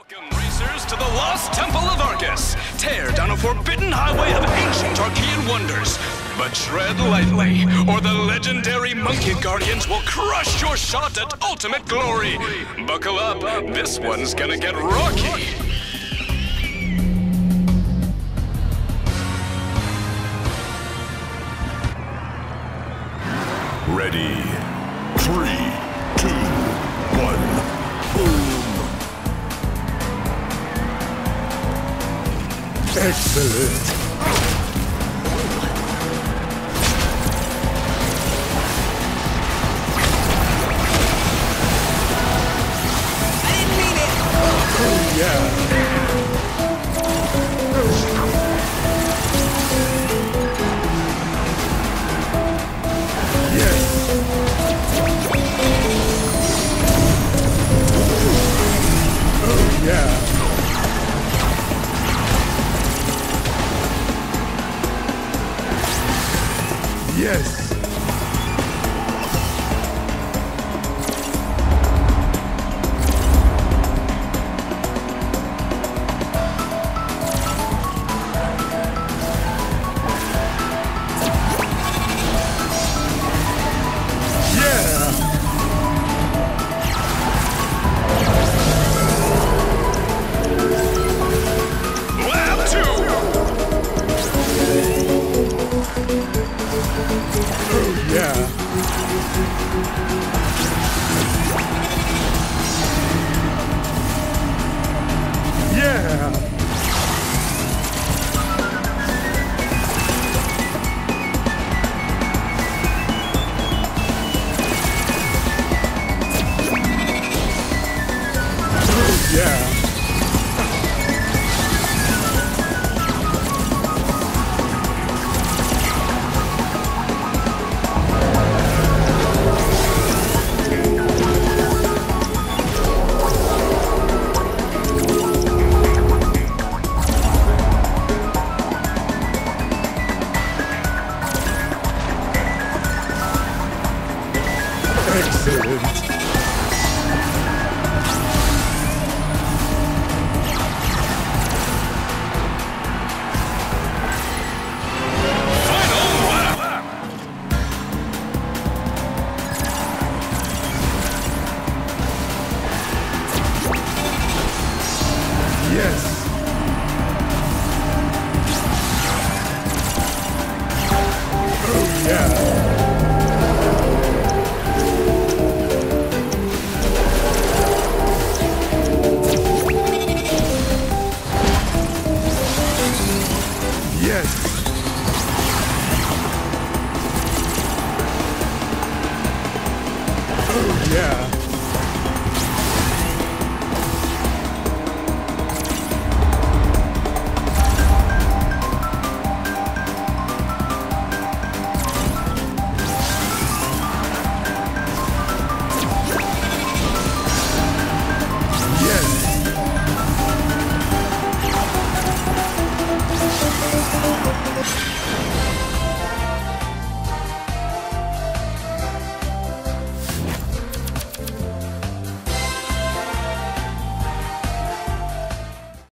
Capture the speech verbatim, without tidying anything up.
Welcome, racers, to the lost temple of Arkus. Tear down a forbidden highway of ancient Archean wonders. But tread lightly, or the legendary monkey guardians will crush your shot at ultimate glory. Buckle up, this one's gonna get rocky. Ready. Three, two, one, boom! Excellent! I didn't mean it! Oh, yeah! Yeah. Yes. Yeah. Yeah. Oh, yeah. Excellent. Final lap! Yes. Oh, yeah. Yes. Oh, yeah.